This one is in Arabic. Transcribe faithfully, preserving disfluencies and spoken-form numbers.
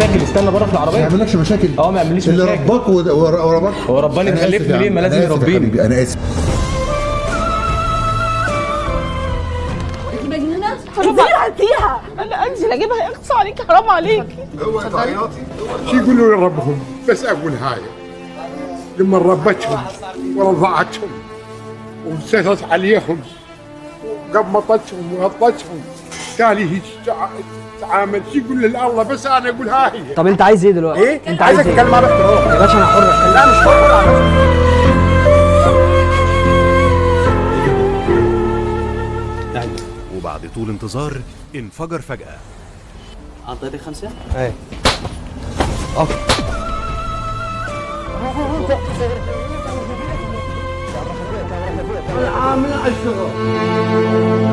مشاكل، استنى بره في العربيه. ما يعملكش مشاكل. اه ما يعمليش مشاكل. اللي رباك ورباك. هو رباني مخلفني ليه؟ ما لازم يربيني. انا اسف. مجنونه؟ انزلي هاتيها. انا انزل اجيبها اقصى عليك، حرام عليك. اوعي تعيطي. شو يقولوا لربهم؟ بس اقول هاي لما ربتهم ورضعتهم ومسيطرت عليهم وقمطتهم وغطتهم تالي هيك تعامل. شو يقول لله؟ بس انا اقول هاي. طب انت عايز ايه دلوقتي؟ ايه؟ انت عايز ايه؟ اتكلم معاه باحترام يا باشا انا حر. لا مش حر على فكره. وبعد طول انتظار انفجر فجأة. عن طريق خمسة؟ ايه. اقف. العامل على الشغل.